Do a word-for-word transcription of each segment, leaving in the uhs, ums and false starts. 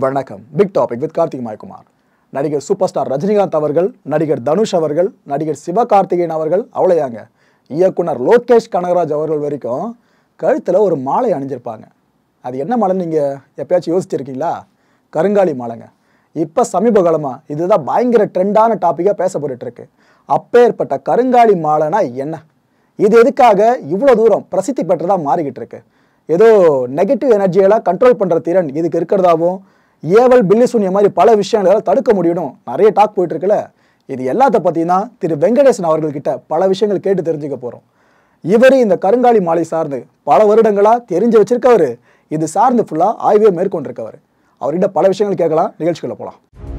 வணக்கம். Big topic with Karthik Mayakumar. நடிகர் super star Rajinikanth அவர்கள், நடிகர் தனுஷ் அவர்கள், நடிகர் சிவகார்த்திகேயன் அவர்கள், அவ்வளோயாங்க இயக்குனர் லோகேஷ் கனகராஜ் அவர்கள் வரைக்கும் கழுத்தில் ஒரு மாலை அணிஞ்சிருப்பாங்க. அது என்ன மாலைன்னு நீங்கள் எப்பயாச்சும் யோசிச்சிருக்கீங்களா? கருங்காலி மாலைங்க. இப்போ சமீப காலமாக இதுதான் பயங்கர ட்ரெண்டான டாப்பிக்காக பேசப்பட்டுருக்கு. அப்பேற்பட்ட கருங்காலி மாலைனா என்ன? இது எதுக்காக இவ்வளோ தூரம் பிரசித்தி பெற்றதாக மாறிக்கிட்டு இருக்கு? ஏதோ நெகட்டிவ் எனர்ஜியெல்லாம் கண்ட்ரோல் பண்ணுற திறன் இதுக்கு இருக்கிறதாவும், ஏவல் பில்லி சூன்ய மாதிரி பல விஷயங்களால் தடுக்க முடியணும் நிறைய டாக் போயிட்டு இருக்குல்ல. இது எல்லாத்த பற்றினா திரு வெங்கடேசன் அவர்கள்கிட்ட பல விஷயங்கள் கேட்டு தெரிஞ்சுக்க போகிறோம். இவர் இந்த கருங்காலி மாலை சார்ந்து பல வருடங்களாக தெரிஞ்சு வச்சிருக்கவர். இது சார்ந்து ஃபுல்லாக ஆய்வே மேற்கொண்டிருக்கவர். அவர்கிட்ட பல விஷயங்கள் கேட்கலாம். நிகழ்ச்சிக்குள்ள போகலாம்.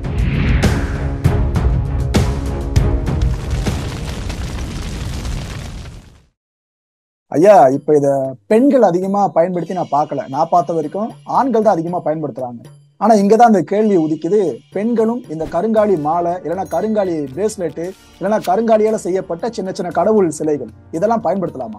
ஐயா, இப்போ இதை பெண்கள் அதிகமாக பயன்படுத்தி நான் பார்க்கல. நான் பார்த்த வரைக்கும் ஆண்கள் தான் அதிகமாக பயன்படுத்துகிறாங்க. ஆனால் இங்கே தான் அந்த கேள்வி உதிக்குது. பெண்களும் இந்த கருங்காலி மாலை, இல்லைன்னா கருங்காலி பிரேஸ்லெட்டு, இல்லைன்னா கருங்காலியால் செய்யப்பட்ட சின்ன சின்ன கடவுள் சிலைகள் இதெல்லாம் பயன்படுத்தலாமா?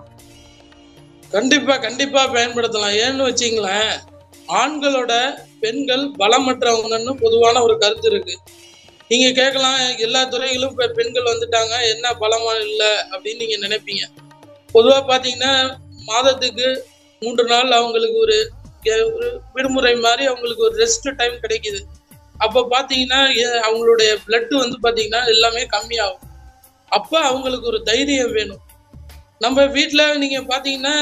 கண்டிப்பா கண்டிப்பா பயன்படுத்தலாம். ஏன்னு வச்சிங்களேன், ஆண்களோட பெண்கள் பலமற்றவங்கன்னு பொதுவான ஒரு கருத்து இருக்கு. நீங்க கேட்கலாம், எல்லா துறைகளும் இப்ப பெண்கள் வந்துட்டாங்க, என்ன பலமா இல்லை அப்படின்னு நீங்க நினைப்பீங்க. பொதுவா பாத்தீங்கன்னா மாதத்துக்கு மூன்று நாள் அவங்களுக்கு ஒரு ஒரு விடுமுறை மாதிரி அவங்களுக்கு ஒரு ரெஸ்ட் டைம் கிடைக்குது. அப்ப பாத்தீங்கன்னா அவங்களுடைய பிளட் வந்து பாத்தீங்கன்னா எல்லாமே கம்மியாகும். அப்ப அவங்களுக்கு ஒரு தைரியம் வேணும். நம்ம வீட்டுல நீங்க பாத்தீங்கன்னா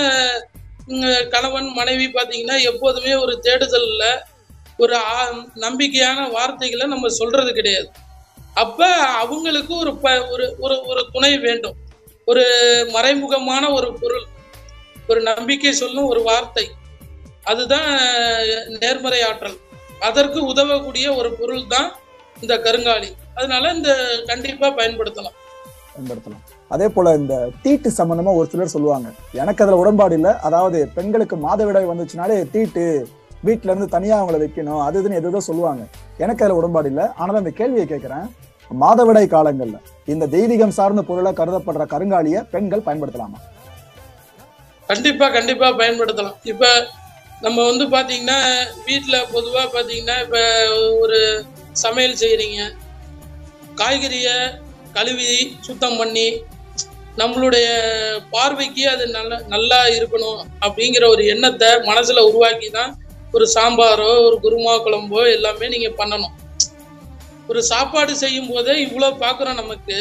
கணவன் மனைவி பாத்தீங்கன்னா எப்போதுமே ஒரு தேடுதல்ல ஒரு நம்பிக்கையான வார்த்தைகளை நம்ம சொல்றது கிடையாது. அப்ப அவங்களுக்கு ஒரு ஒரு ஒரு துணை வேண்டும். ஒரு மறைமுகமான ஒரு பொருள், ஒரு நம்பிக்கை சொல்லும் ஒரு வார்த்தை, அதுதான் நேர்மறை ஆற்றல். அதற்கு உதவக்கூடிய ஒரு பொருள் தான் இந்த கருங்காலி. அதனால இந்த கண்டிப்பா பயன்படுத்தலாம் பயன்படுத்தலாம் அதே போல இந்த தீட்டு சம்பந்தமா ஒரு சிலர் சொல்லுவாங்க. எனக்கு அதுல உடன்பாடு இல்லை. அதாவது பெண்களுக்கு மாதவிடாய் வந்துச்சுனாலே தீட்டு, வீட்டுல இருந்து தனியா அவங்கள வைக்கணும், அது இதுன்னு எதுவும் சொல்லுவாங்க. எனக்கு அதுல உடன்பாடு இல்லை. ஆனாலும் அந்த கேள்வியை கேட்கிறேன், மாதவிடாய் காலங்கள்ல இந்த தெய்வீகம் சார்ந்த பொருளா கருதப்படுற கருங்காலிய பெண்கள் பயன்படுத்தலாமா? கண்டிப்பா கண்டிப்பா பயன்படுத்தலாம். இப்ப நம்ம வந்து பாத்தீங்கன்னா வீட்டுல பொதுவா பாத்தீங்கன்னா இப்ப ஒரு சமையல் செய்யறீங்க, காய்கறிய கழுவி சுத்தம் பண்ணி நம்மளுடைய பார்வைக்கு அது நல்ல நல்லா இருக்கணும் அப்படிங்கிற ஒரு எண்ணத்தை மனசுல உருவாக்கி தான் ஒரு சாம்பாரோ ஒரு குருமா குழம்போ எல்லாமே நீங்க பண்ணணும். ஒரு சாப்பாடு செய்யும் போதே இவ்வளவு பாக்குறோம். நமக்கு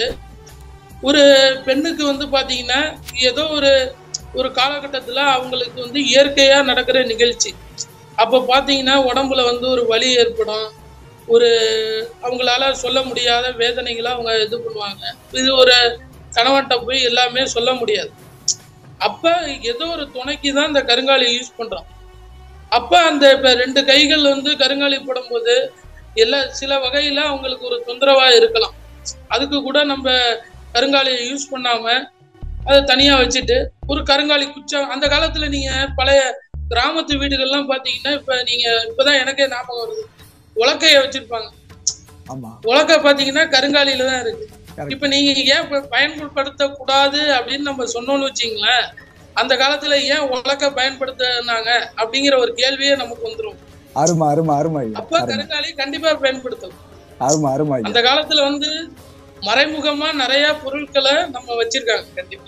ஒரு பெண்ணுக்கு வந்து பாத்தீங்கன்னா ஏதோ ஒரு ஒரு காலகட்டத்துல அவங்களுக்கு வந்து இயற்கையா நடக்கிற நிகழ்ச்சி. அப்ப பாத்தீங்கன்னா உடம்புல வந்து ஒரு வலி ஏற்படும், ஒரு அவங்களால சொல்ல முடியாத வேதனைகளை அவங்க இது பண்ணுவாங்க. இது ஒரு கணவன்கிட்ட போய் எல்லாமே சொல்ல முடியாது. அப்ப ஏதோ ஒரு துணைக்கு தான் இந்த கருங்காலி யூஸ் பண்றோம். அப்ப அந்த இப்ப ரெண்டு கைகள் வந்து கருங்காலி போடும்போது எல்லா சில வகையில அவங்களுக்கு ஒரு தொந்தரவா இருக்கலாம். அதுக்கு கூட நம்ம கருங்காலியை யூஸ் பண்ணாம அதை தனியா வச்சுட்டு ஒரு கருங்காலி குச்சா, அந்த காலத்துல நீங்க பழைய கிராமத்து வீடுகள்லாம் பாத்தீங்கன்னா இப்ப நீங்க இப்பதான் எனக்கே ஞாபகம் வருது, உலக்கைய வச்சிருப்பாங்க. உலக்கை பாத்தீங்கன்னா கருங்காலியில தான் இருக்கு. இப்ப நீங்க ஏன் பயன்படுத்த கூடாது அப்படின்னு நம்ம சொன்னோம்னு வச்சீங்களேன், அந்த காலத்துல ஏன் உலக்கை பயன்படுத்தினாங்க அப்படிங்கிற ஒரு கேள்வியே நமக்கு வந்துடும். அருமை அருமை அருமை. அப்ப கருங்காலி கண்டிப்பா பயன்படுத்தலாம். அருமை அருமை. அந்த காலத்துல வந்து மறைமுகமா நிறைய பொருட்களை நம்ம வச்சிருக்காங்க. கண்டிப்பா.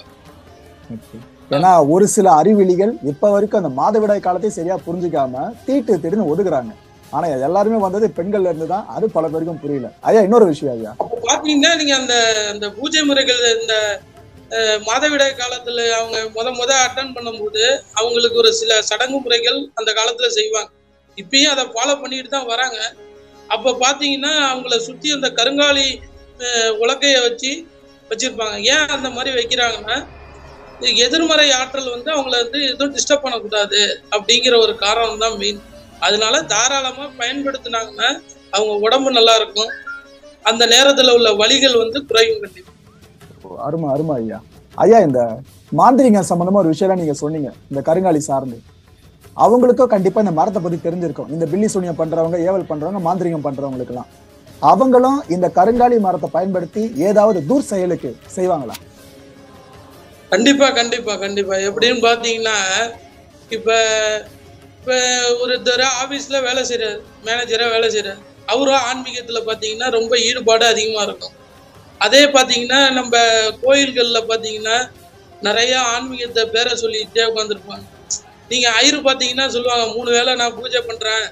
ஏன்னா ஒரு சில அறிவிலிகள் இப்ப வரைக்கும் அந்த மாதவிடாய் காலத்தை சரியா புரிஞ்சுக்காம தீட்டு திடீர்னு ஒதுக்குறாங்க. ஆனா எல்லாருமே வந்தது பெண்கள்ல இருந்துதான். அது பல பேருக்கும் புரியல. ஐயா, இன்னொரு விஷயம் ஐயா, பாத்தீங்கன்னா நீங்க அந்த அந்த பூஜை முறைகள் இந்த மாதவிடாய் காலத்துல அவங்க முத முத அட்டன் பண்ணும்போது அவங்களுக்கு ஒரு சில சடங்கு முறைகள் அந்த காலத்துல செய்வாங்க. இப்பயும் அதை ஃபாலோ பண்ணிட்டு தான் வராங்க. அப்ப பாத்தீங்கன்னா அவங்கள சுத்தி அந்த கருங்காலி உலக்கைய வச்சு வச்சிருப்பாங்க. ஏன் அந்த மாதிரி வைக்கிறாங்கன்னா எதிர்மறை ஆற்றல் வந்து அவங்கள வந்து எதுவும் டிஸ்டர்ப் பண்ணக்கூடாது அப்படிங்கிற ஒரு காரணம் தான் மெயின். அதனால தாராளமா பயன்படுத்தினாங்கன்னா அவங்க உடம்பு நல்லா இருக்கும், அந்த நேரத்துல உள்ள வலிகள் வந்து குறையும். கண்டிப்பா. அருமை அருமை ஐயா. ஐயா, இந்த மாந்திரிகம் சம்பந்தமா ஒரு விஷயம் நீங்க சொன்னீங்க, இந்த கருங்காலி சார்ந்து. அவங்களுக்கும் கண்டிப்பா இந்த மரத்தை பத்தி தெரிஞ்சிருக்கும். இந்த பில்லி சூனியம் பண்றவங்க, ஏவல் பண்றவங்க, மாந்திரிகம் பண்றவங்களுக்கு எல்லாம் அவங்களும் இந்த கருங்காலி மரத்தை பயன்படுத்தி ஏதாவது தூர் செயலுக்கு செய்வாங்களா? கண்டிப்பா கண்டிப்பா கண்டிப்பா. எப்படின்னு பாத்தீங்கன்னா இப்ப இப்போ ஒருத்தர் ஆஃபீஸ்ல வேலை செய்யறாரு, மேனேஜரா வேலை செய்யறாரு, அவரும் ஆன்மீகத்துல பாத்தீங்கன்னா ரொம்ப ஈடுபாடு அதிகமா இருக்கும். அதே பாத்தீங்கன்னா நம்ம கோயில்கள்ல பாத்தீங்கன்னா நிறைய ஆன்மீகத்தை பேரை சொல்லிட்டே உட்காந்துருப்பாங்க. நீங்க ஐயரு பாத்தீங்கன்னா சொல்லுவாங்க, மூணு வேளை நான் பூஜை பண்றேன்,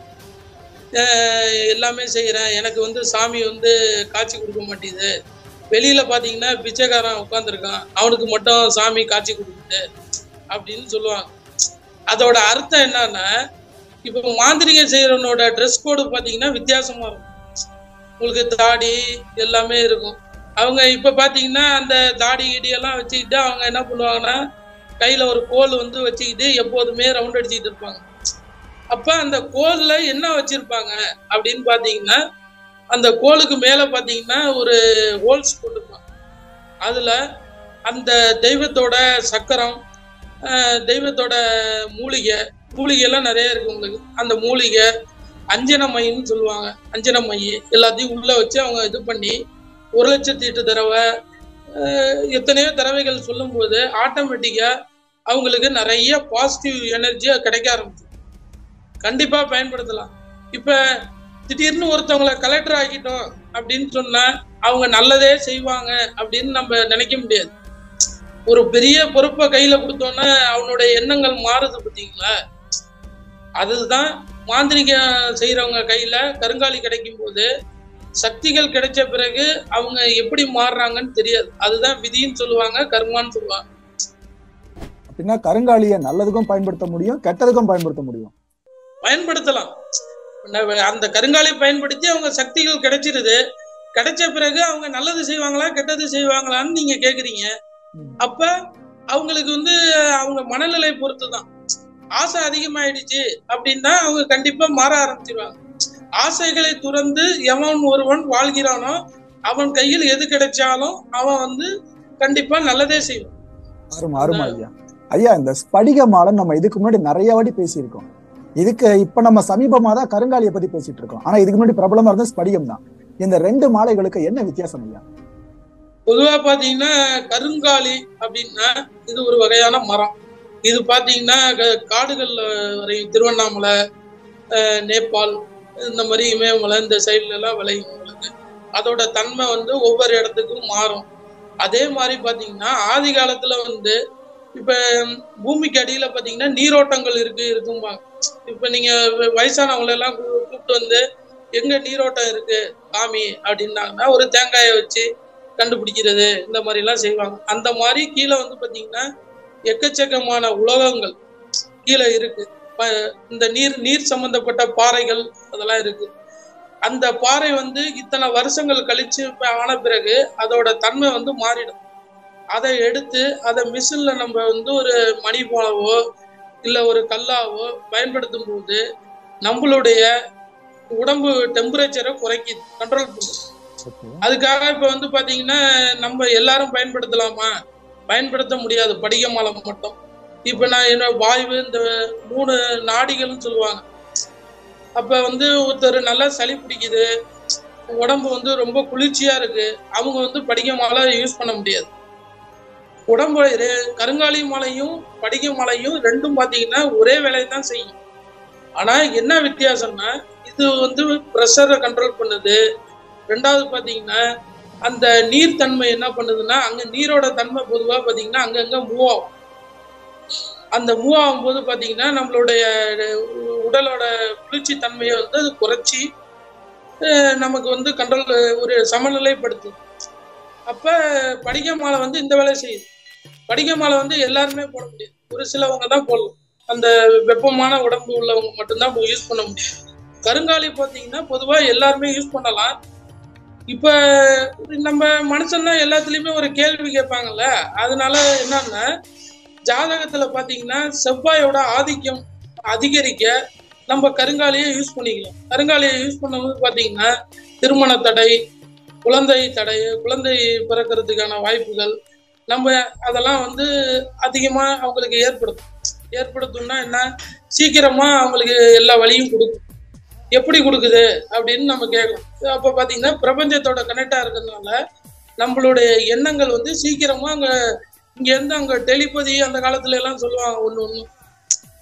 எல்லாமே செய்யறேன், எனக்கு வந்து சாமி வந்து காட்சி கொடுக்க மாட்டேங்குது. வெளியில பாத்தீங்கன்னா பிச்சைக்காரன் உட்காந்துருக்கான், அவனுக்கு மட்டும் சாமி காட்சி கொடுக்குது அப்படின்னு சொல்லுவாங்க. அதோட அர்த்தம் என்னன்னா, இப்போ மாந்திரிகம் செய்யறவனோட ட்ரெஸ் கோடு பாத்தீங்கன்னா வித்தியாசமா இருக்கும். உங்களுக்கு தாடி எல்லாமே இருக்கும். அவங்க இப்ப பாத்தீங்கன்னா அந்த தாடி இடியெல்லாம் வச்சுக்கிட்டு அவங்க என்ன பண்ணுவாங்கன்னா கையில ஒரு கோல் வந்து வச்சுக்கிட்டு எப்போதுமே ரவுண்ட் அடிச்சுக்கிட்டு இருப்பாங்க. அப்ப அந்த கோல்ல என்ன வச்சிருப்பாங்க அப்படின்னு பாத்தீங்கன்னா, அந்த கோலுக்கு மேல பாத்தீங்கன்னா ஒரு ஹோல்ஸ் போட்டுருப்பாங்க. அதுல அந்த தெய்வத்தோட சக்கரம், தெய்வத்தோட மூலிகை மூலிகை எல்லாம் நிறைய இருக்கு உங்களுக்கு. அந்த மூலிகை அஞ்சன மைன்னு சொல்லுவாங்க, அஞ்சன மை எல்லாத்தையும் உள்ள வச்சு அவங்க இது பண்ணி ஒரு லட்சத்தி எட்டு தடவை எத்தனையோ தடவைகள் சொல்லும் போது ஆட்டோமேட்டிக்கா அவங்களுக்கு நிறைய பாசிட்டிவ் எனர்ஜியா கிடைக்க ஆரம்பிச்சு. கண்டிப்பா பயன்படுத்தலாம். இப்ப திடீர்னு ஒருத்தவங்களை கலெக்டர் ஆக்கிட்டோம் அப்படின்னு சொன்னா அவங்க நல்லதே செய்வாங்க அப்படின்னு நம்ம நினைக்க முடியாது. ஒரு பெரிய பொறுப்பை கையில கொடுத்தோன்னா அவனுடைய எண்ணங்கள் மாறுது பார்த்தீங்களா? அதுதான் மாந்திரிகம் செய்யறவங்க கையில கருங்காலி கிடைக்கும் போது சக்திகள் கிடைச்ச பிறகு அவங்க எப்படி மாறுறாங்கன்னு தெரியாது. அதுதான் விதின்னு சொல்லுவாங்க, கர்மான்னு சொல்லுவாங்க. அப்படின்னா கருங்காலியை நல்லதுக்கும் பயன்படுத்த முடியும், கெட்டதுக்கும் பயன்படுத்த முடியும். பயன்படுத்தலாம். அந்த கருங்காலியை பயன்படுத்தி அவங்க சக்திகள் கிடைச்சிருது. கிடைச்ச பிறகு அவங்க நல்லது செய்வாங்களா கெட்டது செய்வாங்களான்னு நீங்க கேக்குறீங்க. அப்ப அவங்களுக்கு வந்து அவங்க மனநிலை பொறுத்துதான். ஆசை அதிகமாயிடுச்சு அப்படின்னா அவங்க கண்டிப்பா மாற ஆரம்பிச்சிருவாங்க. ஆசைகளை துறந்து எவன் ஒருவன் வாழ்கிறானோ அவன் கையில் எது கிடைச்சாலும் அவன் வந்து கண்டிப்பா நல்லதே செய்வான். அருமா அருமா ஐயா. ஐயா, இந்த ஸ்படிக மாலை நம்ம இதுக்கு முன்னாடி நிறைய வாட்டி பேசியிருக்கோம். இதுக்கு இப்ப நம்ம சமீபமா தான் கருங்காலியை பத்தி பேசிட்டு இருக்கோம். ஆனா இதுக்கு முன்னாடி பிரபலமா இருந்த ஸ்படிகம் தான். இந்த ரெண்டு மாலைகளுக்கு என்ன வித்தியாசம் ஐயா? பொதுவா பாத்தீங்கன்னா கருங்காலி அப்படின்னா இது ஒரு வகையான மரம். இது பாத்தீங்கன்னா காடுகள்ல வரையும், திருவண்ணாமலை, நேபாள், இந்த மாதிரி இமயமலை இந்த சைட்ல எல்லாம் விளையும் உங்களுக்கு. அதோட தன்மை வந்து ஒவ்வொரு இடத்துக்கும் மாறும். அதே மாதிரி பாத்தீங்கன்னா ஆதி காலத்துல வந்து இப்ப பூமிக்கு அடியில பாத்தீங்கன்னா நீரோட்டங்கள் இருக்கு இருக்கும்பாங்க. இப்ப நீங்க வயசானவங்களை எல்லாம் கூப்பிட்டு வந்து எங்க நீரோட்டம் இருக்கு காமி அப்படின்னாங்கன்னா ஒரு தேங்காயை வச்சு கண்டுபிடிக்கிறது இந்த மாதிரி எல்லாம் செய்வாங்க. அந்த மாதிரி கீழே வந்து பாத்தீங்கன்னா எக்கச்சக்கமான உலோகங்கள் கீழே இருக்கு. இந்த நீர் நீர் சம்பந்தப்பட்ட பாறைகள் அதெல்லாம் இருக்கு. அந்த பாறை வந்து இத்தனை வருஷங்கள் கழிச்சு ஆன பிறகு அதோட தன்மை வந்து மாறிடும். அதை எடுத்து அதை மிஷின்ல நம்ம வந்து ஒரு மணி போலவோ இல்ல ஒரு கல்லாவோ பயன்படுத்தும் போது நம்மளுடைய உடம்பு டெம்பரேச்சரை குறைக்கி கண்ட்ரோல் பண்ணும். அதுக்காக இப்ப வந்து பாத்தீங்கன்னா நம்ம எல்லாரும் பயன்படுத்தலாமா? பயன்படுத்த முடியாது, படிக மாலை மட்டும். இப்ப நான் என்ன வாய்வு இந்த மூணு நாடிகள்னு சொல்லுவாங்க. அப்ப வந்து ஒருத்தர் நல்லா சளி பிடிக்குது, உடம்பு வந்து ரொம்ப குளிர்ச்சியா இருக்கு, அவங்க வந்து படிக மாலை யூஸ் பண்ண முடியாது. உடம்பு கருங்காலி மாலையும் படிக மாலையும் ரெண்டும் பாத்தீங்கன்னா ஒரே வேலையை தான் செய்யும். ஆனா என்ன வித்தியாசம்னா இது வந்து ப்ரெஷரை கண்ட்ரோல் பண்ணுது. ரெண்டாவது பாத்தீங்கன்னா அந்த நீர்த்தன்மை என்ன பண்ணுதுன்னா அங்க நீரோட தன்மை பொதுவா பாத்தீங்கன்னா அங்கங்க மூவ் ஆகும். அந்த மூவ் ஆகும் போது பாத்தீங்கன்னா நம்மளுடைய உடலோட குளிர்ச்சி தன்மையை வந்து அது குறைச்சி நமக்கு வந்து கண்ட்ரோல் ஒரு சமநிலைப்படுத்துது. அப்ப படிக மாலை வந்து இந்த வேலை செய்யுது. படிக மாலை வந்து எல்லாருமே போட முடியாது, ஒரு சிலவங்க தான் போடலாம். அந்த வெப்பமான உடம்பு உள்ளவங்க மட்டும்தான் யூஸ் பண்ண முடியும். கருங்காலி பாத்தீங்கன்னா பொதுவா எல்லாருமே யூஸ் பண்ணலாம். இப்ப நம்ம மனுஷன் தான் எல்லாத்துலயுமே ஒரு கேள்வி கேட்பாங்கல்ல, அதனால என்னன்னா ஜாதகத்துல பாத்தீங்கன்னா செவ்வாயோட ஆதிக்கம் அதிகரிக்க நம்ம கருங்காலியை யூஸ் பண்ணிக்கலாம். கருங்காலியை யூஸ் பண்ணும்போது பாத்தீங்கன்னா திருமண தடை, குழந்தை தடை, குழந்தை பிறக்கிறதுக்கான வாய்ப்புகள் நம்ம அதெல்லாம் வந்து அதிகமா அவங்களுக்கு ஏற்படுத்தும். ஏற்படுத்தும்னா என்ன, சீக்கிரமா அவங்களுக்கு எல்லா வழியும் கொடுக்கும். எப்படி கொடுக்குது அப்படின்னு நம்ம கேட்கலாம். அப்ப பாத்தீங்கன்னா பிரபஞ்சத்தோட கனெக்டா இருக்கிறதுனால நம்மளுடைய எண்ணங்கள் வந்து சீக்கிரமா அங்க இங்க இருந்து அங்க டெலிபதி அந்த காலத்துல எல்லாம் சொல்லுவாங்க ஒண்ணு ஒண்ணு.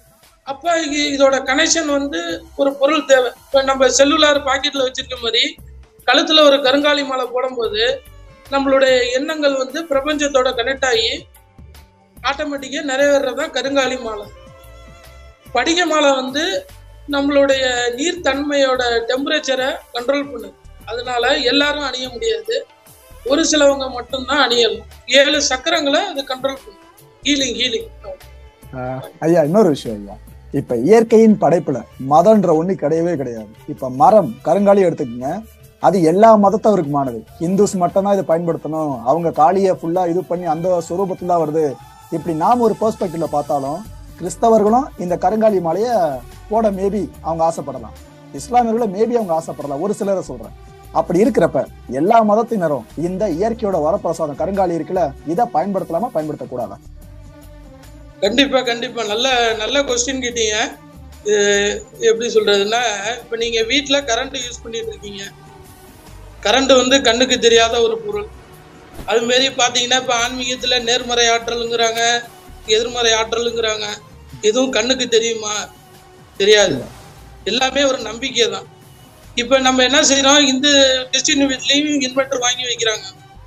அப்ப இதோட கனெக்ஷன் வந்து ஒரு பொருள் தேவை. இப்ப நம்ம செல்லுலார் பாக்கெட்ல வச்சிருக்க மாதிரி கழுத்துல ஒரு கருங்காலி மாலை போடும்போது நம்மளுடைய எண்ணங்கள் வந்து பிரபஞ்சத்தோட கனெக்ட் ஆகி ஆட்டோமேட்டிக்கா நிறைவேறதான் கருங்காலி மாலை. படிக மாலை வந்து நம்மளுடைய நீர்த்தன்மையோட டெம்பரேச்சரை கண்ட்ரோல் பண்ணுது. அதனால எல்லாரும் அணிய முடியாது, ஒரு சிலவங்க மட்டும்தான் அணியலாம். ஏழு சக்கரங்களை அது கண்ட்ரோல் பண்ணும். ஹீலிங் ஹீலிங் ஐயா, இன்னொரு விஷயம் ஐயா, இப்ப இயற்கையின் படைப்புல மதம்ன்ற ஒண்ணு கிடையவே கிடையாது. இப்ப மரம் கருங்காலி எடுத்துக்கங்க, அது எல்லா மதத்தவருக்குமானது. ஹிந்துஸ் மட்டும்தான் இதை பயன்படுத்தணும், அவங்க காளியை ஃபுல்லா இது பண்ணி அந்த சொரூபத்துல தான் வருது. இப்படி நாம ஒரு பெர்ஸ்பெக்டிவ்ல பார்த்தாலும் கிறிஸ்தவர்களும் இந்த கருங்காலி மாலைய போட மேபி அவங்க ஆசைப்படலாம், இஸ்லாமியர்களும் மேபி அவங்க ஆசைப்படலாம், ஒரு சிலரை சொல்றேன். அப்படி இருக்கிறப்ப எல்லா மதத்தினரும் இந்த இயற்கையோட வரப்பிரசாதம் கருங்காலி இருக்குல்ல, இதை பயன்படுத்தலாமா பயன்படுத்தக்கூடாதா? கண்டிப்பா கண்டிப்பா நல்ல நல்ல கொஸ்டின் கேட்டீங்க. எப்படி சொல்றதுன்னா, இப்ப நீங்க வீட்டுல கரண்ட் யூஸ் பண்ணிட்டு இருக்கீங்க. கரண்ட் வந்து கண்ணுக்கு தெரியாத ஒரு பொருள். அது மாரி பாத்தீங்கன்னா இப்ப ஆன்மீகத்துல நேர்மறை ஆற்றலுங்கிறாங்க, எதிர்மறை ஆற்றலுங்கிறாங்க. எதுவும் கண்ணுக்கு தெரியுமா? தெரியாது. எல்லாமே ஒரு நம்பிக்கை தான். இப்ப நம்ம என்ன செய்யறோம், இந்து கிறிஸ்டின் வீட்லயும் இன்வெர்டர் வாங்கி வைக்கிறாங்க,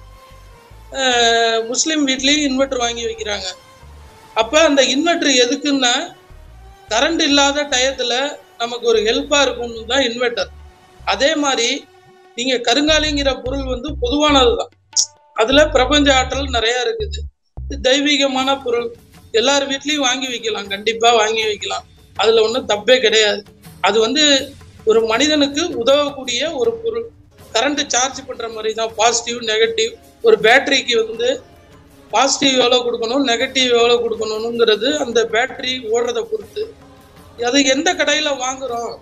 முஸ்லிம் வீட்லயும் இன்வெர்டர் வாங்கி வைக்கிறாங்க. அப்ப அந்த இன்வெர்டர் எதுக்குன்னா கரண்ட் இல்லாத டயத்துல நமக்கு ஒரு ஹெல்ப்பா இருக்கும்னு தான் இன்வெர்டர். அதே மாதிரி நீங்க கருங்காலிங்கிற பொருள் வந்து பொதுவானதுதான். அதுல பிரபஞ்ச ஆற்றல் நிறைய இருக்குது. தெய்வீகமான பொருள், எல்லார் வீட்லயும் வாங்கி வைக்கலாம், கண்டிப்பா வாங்கி வைக்கலாம். அதுல ஒன்றும் தப்பே கிடையாது. அது வந்து ஒரு மனிதனுக்கு உதவக்கூடிய ஒரு பொருள். கரண்ட் சார்ஜ் பண்ற மாதிரி தான், பாசிட்டிவ் நெகட்டிவ். ஒரு பேட்டரிக்கு வந்து பாசிட்டிவ் எவ்வளோ கொடுக்கணும், நெகட்டிவ் எவ்வளோ கொடுக்கணுங்கிறது அந்த பேட்டரி ஓடுறதை பொறுத்து. அது எந்த கடையில வாங்குறோம்,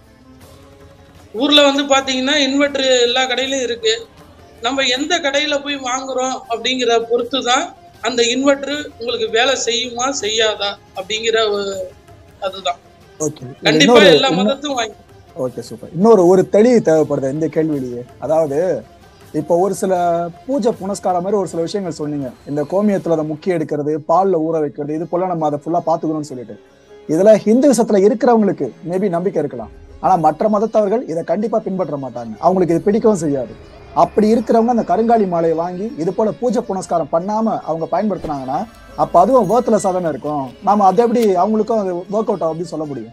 ஊர்ல வந்து பாத்தீங்கன்னா இன்வெர்டர் எல்லா கடையிலும் இருக்கு. நம்ம எந்த கடையில போய் வாங்குறோம் அப்படிங்கிற பொறுத்து தான் அந்த இன்வெர்டர் உங்களுக்கு வேலை செய்யுமா செய்யாதா அப்படிங்கிற அதுதான். கண்டிப்பா எல்லா மதத்தும் வாங்கி. Okay, super. இன்னொரு ஒரு தெளிவு தேவைப்படுது இந்த கேள்வியிலேயே. அதாவது இப்போ ஒரு சில பூஜை புனஸ்காரம் மாதிரி ஒரு சில விஷயங்கள் சொன்னீங்க, இந்த கோமியத்துல அதை முக்கிய எடுக்கிறது, பால்ல ஊற வைக்கிறது, இது போல நம்ம அதை ஃபுல்லா பாத்துக்கணும்னு சொல்லிட்டு. இதுல ஹிந்துசத்துல இருக்கிறவங்களுக்கு மேபி நம்பிக்கை இருக்கலாம், ஆனா மற்ற மதத்தவர்கள் இதை கண்டிப்பா பின்பற்ற மாட்டாங்க, அவங்களுக்கு இது பிடிக்கவும் செய்யாது. அப்படி இருக்கிறவங்க அந்த கருங்காலி மாலையை வாங்கி இது போல பூஜை புனஸ்காரம் பண்ணாம அவங்க பயன்படுத்தினாங்கன்னா அப்ப அதுவும் வேர்த்லெஸ் தானே இருக்கும். நாம அதை எப்படி அவங்களுக்கும் அது ஒர்க் அவுட் அப்படின்னு சொல்ல முடியும்?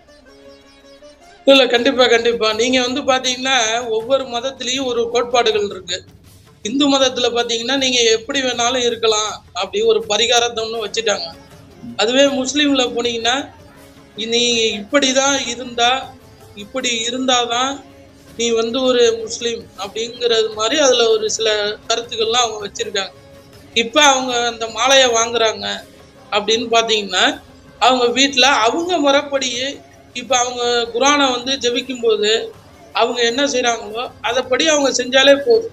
இல்ல, கண்டிப்பா கண்டிப்பா. நீங்க வந்து பாத்தீங்கன்னா ஒவ்வொரு மதத்திலயும் ஒரு கோட்பாடுகள் இருக்கு. இந்து மதத்துல பாத்தீங்கன்னா நீங்க எப்படி வேணாலும் இருக்கலாம் அப்படி ஒரு பரிகாரத்தை ஒண்ணு வச்சுட்டாங்க. அதுவே முஸ்லீம்ல போனீங்கன்னா நீ இப்படிதான் இருந்தா, இப்படி இருந்தாதான் நீ வந்து ஒரு முஸ்லீம் அப்படிங்கிறது மாதிரி அதுல ஒரு சில கருத்துக்கள்லாம் அவங்க வச்சிருக்காங்க. இப்ப அவங்க அந்த மாலையை வாங்குறாங்க அப்படின்னு பாத்தீங்கன்னா அவங்க வீட்டுல அவங்க முறைப்படியே இப்ப அவங்க குரானை வந்து ஜெபிக்கும் போது அவங்க என்ன செய்யறாங்களோ அதைப்படி அவங்க செஞ்சாலே போதும்.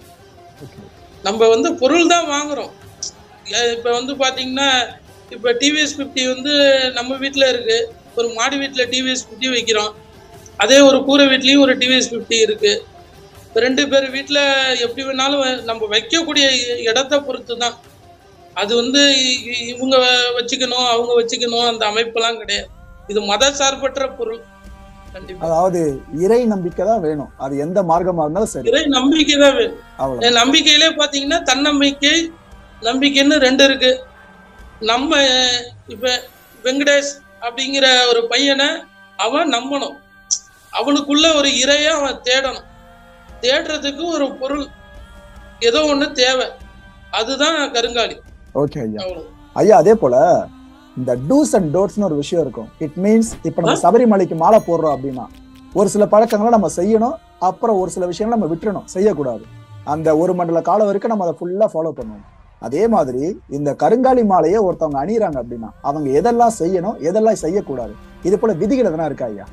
நம்ம வந்து பொருள் தான் வாங்குறோம். இப்ப வந்து பாத்தீங்கன்னா இப்ப டிவிஎஸ் பிப்டி வந்து நம்ம வீட்டுல இருக்கு, ஒரு மாடி வீட்டுல டிவிஎஸ் பிப்டி வைக்கிறோம், அதே ஒரு கூரை வீட்லயும் ஒரு டிவிஎஸ் பிப்டி இருக்கு. ரெண்டு பேர் வீட்டுல எப்படி வேணாலும் நம்ம வைக்கக்கூடிய இடத்தை பொறுத்து தான். அது வந்து இவங்க வச்சுக்கணும் அவங்க வச்சுக்கணும் அந்த அமைப்பெல்லாம் கிடையாது. இது மத சார்பற்ற பொருள். அதாவது இறை நம்பிக்கை தான் வேணும், அது எந்த மார்க்கமா இருந்தாலும் சரி, இறை நம்பிக்கை தான் வேணும். நம்பிக்கையிலே பாத்தீங்கன்னா தன்னம்பிக்கை நம்பிக்கைன்னு ரெண்டு இருக்கு. நம்ம இப்ப வெங்கடேஷ் அப்படிங்கிற ஒரு பையனை அவன் நம்பணும், அவனுக்குள்ள ஒரு இறைய அவன் தேடணும். தேடுறதுக்கு ஒரு பொருள் ஏதோ ஒண்ணு தேவை, அதுதான் கருங்காலி. ஓகே ஐயா. ஐயா, அதே போல இந்த டூஸ் அண்ட் டோன்ட்ஸ்னு ஒரு விஷயம் இருக்கும். இட் மீன்ஸ் இப்ப நம்ம சபரிமலைக்கு மாலை போடுறோம் அப்படின்னா ஒரு சில பழக்கங்களை நம்ம செய்யணும், அப்புறம் ஒரு சில விஷயங்களை நம்ம விட்டுறணும், செய்யக்கூடாது. அந்த ஒரு மண்டல காலம் வரைக்கும் நம்ம அதை ஃபுல்லா ஃபாலோ பண்ணுவோம். அதே மாதிரி இந்த கருங்காலி மாலையை ஒருத்தவங்க அணியிறாங்க அப்படின்னா அவங்க எதெல்லாம் செய்யணும் எதெல்லாம் செய்யக்கூடாது, இது போல விதிகள் எதனா இருக்கா ஐயா?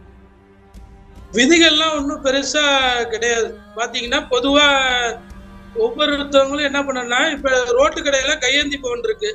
விதிகள்லாம் ஒன்றும் பெருசா கிடையாது. பாத்தீங்கன்னா பொதுவா ஒவ்வொருத்தவங்களும் என்ன பண்ணா, இப்ப ரோட்டு கடையில கையேந்தி பவன் இருக்கு,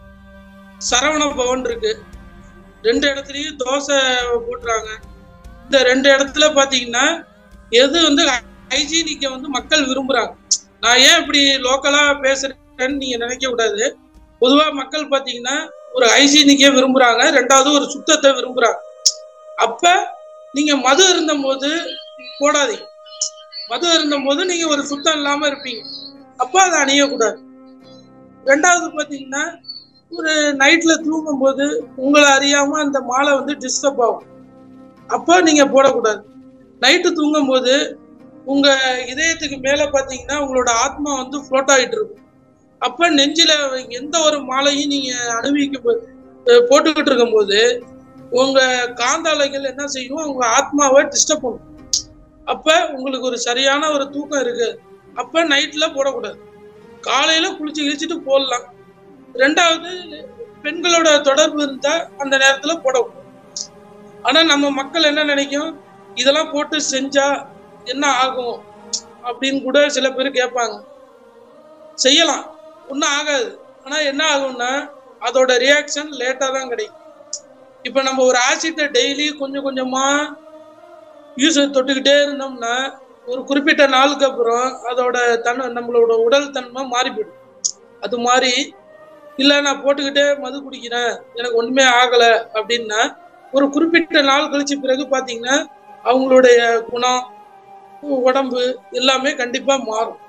சரவண பவன் இருக்கு, ரெண்டு இடத்துலயும் தோசை போட்டுறாங்க. இந்த ரெண்டு இடத்துல பாத்தீங்கன்னா எது வந்து ஹைஜீனிக்க வந்து மக்கள் விரும்புறாங்க. நான் ஏன் இப்படி லோக்கலா பேசுறேன்னு நீங்க நினைக்க கூடாது. பொதுவா மக்கள் பாத்தீங்கன்னா ஒரு ஹைஜீனிக்கே விரும்புறாங்க, ரெண்டாவது ஒரு சுத்தத்தை விரும்புறாங்க. அப்ப நீங்க மது இருந்தும் போது போடாதீங்க. மது இருந்தும் போது நீங்க ஒரு சுத்தம் இல்லாம இருப்பீங்க, அப்ப அதை அணியக்கூடாது. ரெண்டாவது பாத்தீங்கன்னா, ஒரு நைட்ல தூங்கும் போது உங்களை அறியாம அந்த மாலை வந்து டிஸ்டர்ப் ஆகும், அப்ப நீங்க போடக்கூடாது. நைட்டு தூங்கும் போது உங்க இதயத்துக்கு மேல பாத்தீங்கன்னா உங்களோட ஆத்மா வந்து ஃப்ளோட் ஆகிட்டு இருக்கும். அப்ப நெஞ்சில எந்த ஒரு மாலையும் நீங்க அனுபவிக்க போட்டுக்கிட்டு இருக்கும் போது உங்க காந்தாலைகள் என்ன செய்யும், உங்க ஆத்மாவை டிஸ்டர்ப் பண்ணும். அப்ப உங்களுக்கு ஒரு சரியான ஒரு தூக்கம் இருக்கு, அப்ப நைட்ல போடக்கூடாது. காலையில குளிச்சு கிழிச்சிட்டு போடலாம். ரெண்டாவது, பெண்களோட தொடர்பு இருந்தா அந்த நேரத்துல போடக்கூடாது. ஆனா நம்ம மக்கள் என்ன நினைக்கும், இதெல்லாம் போட்டு செஞ்சா என்ன ஆகும் அப்படின்னு கூட சில பேர் கேட்பாங்க. செய்யலாம், ஒன்றும் ஆகாது. ஆனா என்ன ஆகும்னா அதோட ரியாக்ஷன் லேட்டா தான் கிடைக்கும். இப்ப நம்ம ஒரு ஆசிட்டை டெய்லி கொஞ்சம் கொஞ்சமா யூஸ் தொட்டுக்கிட்டே இருந்தோம்னா ஒரு குறிப்பிட்ட நாளுக்கு அப்புறம் அதோட தன் நம்மளோட உடல் தன்மை மாறி போயிடும். அது மாதிரி இல்லை நான் போட்டுக்கிட்டே மது குடிக்கிறேன் எனக்கு ஒண்ணுமே ஆகல அப்படின்னா ஒரு குறிப்பிட்ட நாள் கழிச்சு பிறகு பாத்தீங்கன்னா அவங்களுடைய குணம், உடம்பு எல்லாமே கண்டிப்பா மாறும்.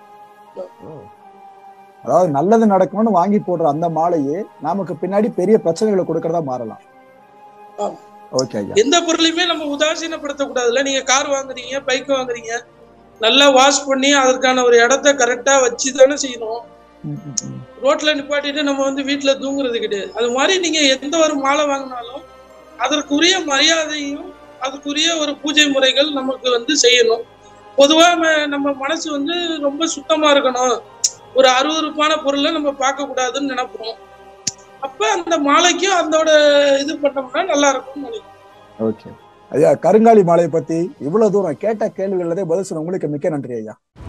அதாவது நல்லது நடக்கணும்னு வாங்கி போடுற அந்த மாலையே நமக்கு பின்னாடி பெரிய பிரச்சனைகளை கொடுக்கறதா மாறலாம். ஓகே, எந்த பொருளையுமே நம்ம உதாசீனப்படுத்த கூடாதுல்ல. நீங்க கார் வாங்குறீங்க, பைக் வாங்குறீங்க, நல்லா வாஷ் பண்ணி அதற்கான ஒரு இடத்த கரெக்டா வச்சு தானே செய்யணும். ரோட்ல நிப்பாட்டிட்டு நம்ம வந்து வீட்டுல தூங்குறது கிடையாது. அது மாதிரி நீங்க எந்த ஒரு மாலை வாங்கினாலும் அதற்குரிய மரியாதையும் அதுக்குரிய ஒரு பூஜை முறைகள் நமக்கு வந்து செய்யணும். பொதுவா நம்ம மனசு வந்து ரொம்ப சுத்தமா இருக்கணும், ஒரு அருவருப்பான பொருளை நம்ம பார்க்க கூடாதுன்னு நினைப்போம். அப்ப அந்த மாலைக்கும் அதோட இது பண்ணோம்னா நல்லா இருக்கும்னு நினைக்கிறேன். ஓகே ஐயா, கருங்காலி மாலையை பத்தி இவ்வளவு தூரம் கேட்ட கேள்விகளே பதில் சொன்ன உங்களுக்கு மிக்க நன்றி ஐயா.